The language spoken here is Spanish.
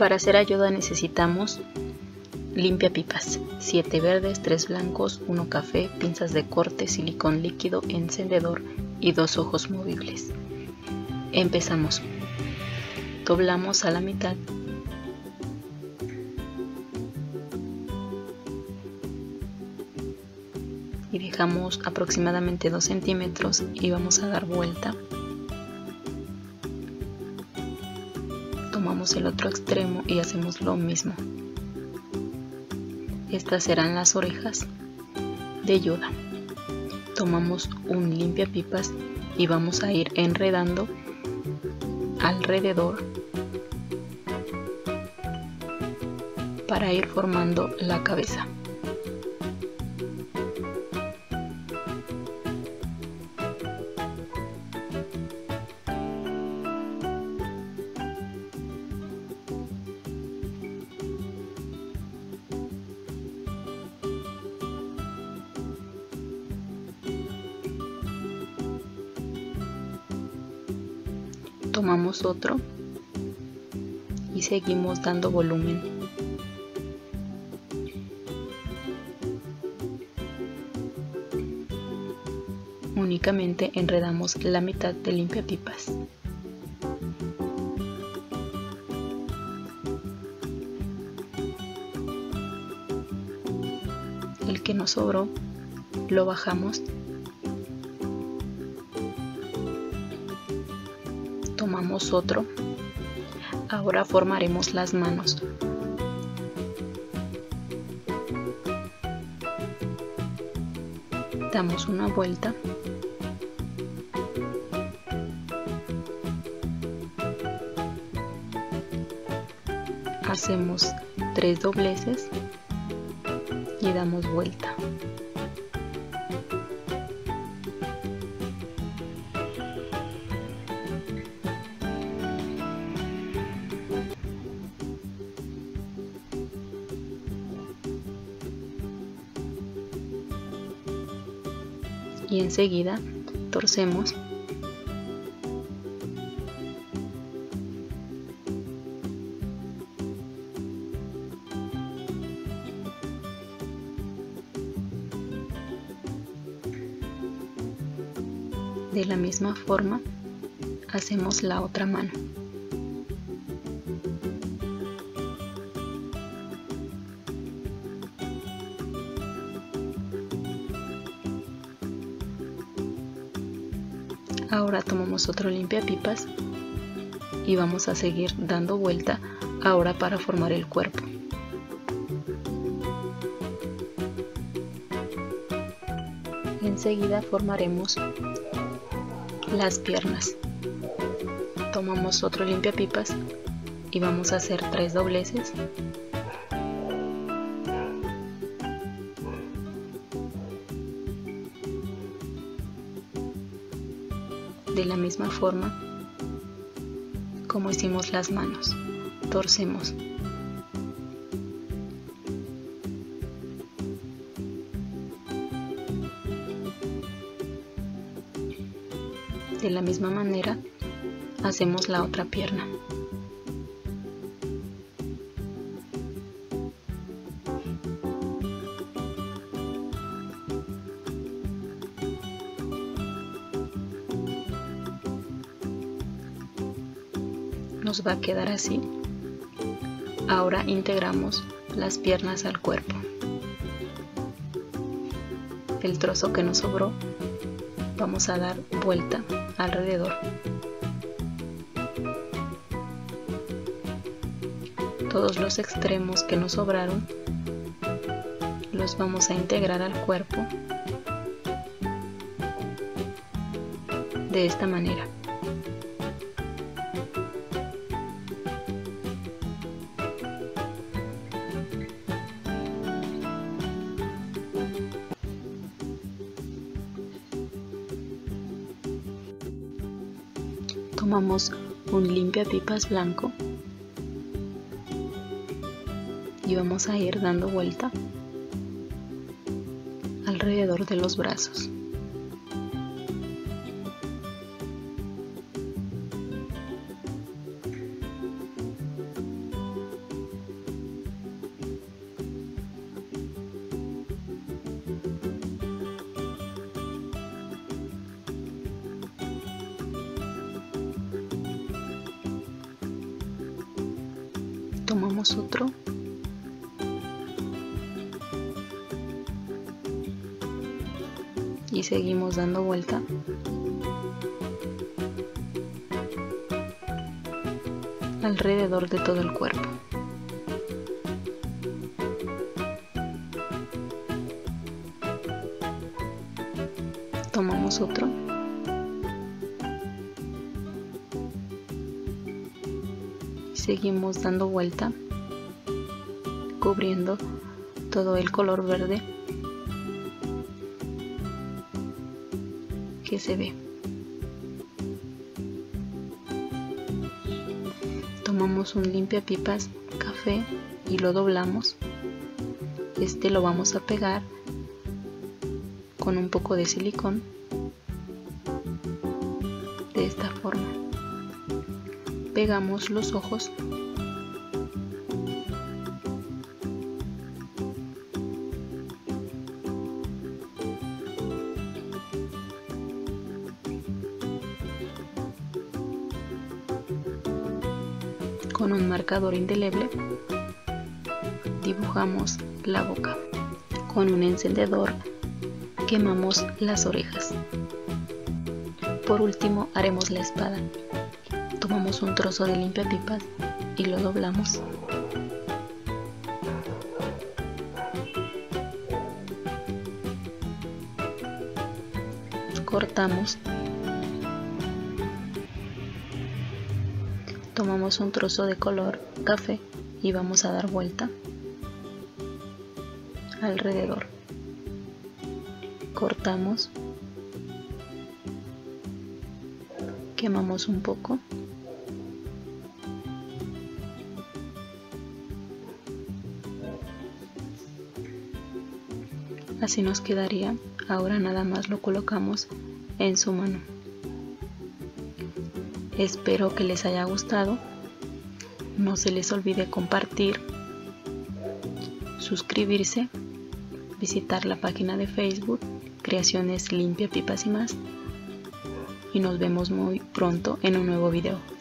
Para hacer ayuda necesitamos limpiapipas, 7 verdes, 3 blancos, 1 café, pinzas de corte, silicón líquido, encendedor y 2 ojos movibles. Empezamos. Doblamos a la mitad. Y dejamos aproximadamente 2 centímetros y vamos a dar vuelta. Tomamos el otro extremo y hacemos lo mismo. Estas serán las orejas de Yoda. Tomamos un limpiapipas y vamos a ir enredando alrededor para ir formando la cabeza. Tomamos otro y seguimos dando volumen. Únicamente enredamos la mitad del limpiapipas. El que nos sobró lo bajamos. Tomamos otro. Ahora formaremos las manos. Damos una vuelta. Hacemos 3 dobleces y damos vuelta. Y enseguida torcemos de la misma forma. Hacemos la otra mano. Ahora tomamos otro limpiapipas y vamos a seguir dando vuelta ahora para formar el cuerpo. Enseguida formaremos las piernas. Tomamos otro limpiapipas y vamos a hacer 3 dobleces. De la misma forma como hicimos las manos, torcemos. De la misma manera hacemos la otra pierna. Nos va a quedar así. Ahora integramos las piernas al cuerpo. El trozo que nos sobró vamos a dar vuelta alrededor. Todos los extremos que nos sobraron los vamos a integrar al cuerpo de esta manera. Tomamos un limpiapipas blanco y vamos a ir dando vuelta alrededor de los brazos. Tomamos otro. Y seguimos dando vuelta. Alrededor de todo el cuerpo. Tomamos otro. Y seguimos dando vuelta, cubriendo todo el color verde que se ve. Tomamos un limpiapipas café y lo doblamos. Este lo vamos a pegar con un poco de silicón de esta forma. Pegamos los ojos con un marcador indeleble. Dibujamos la boca. Con un encendedor quemamos las orejas. Por último haremos la espada. Tomamos un trozo de limpiapipas y lo doblamos. Cortamos. Tomamos un trozo de color café y vamos a dar vuelta alrededor. Cortamos, quemamos un poco, así nos quedaría. Ahora nada más lo colocamos en su mano. Espero que les haya gustado. No se les olvide compartir, suscribirse, visitar la página de Facebook Creaciones Limpiapipas y más. Y nos vemos muy pronto en un nuevo video.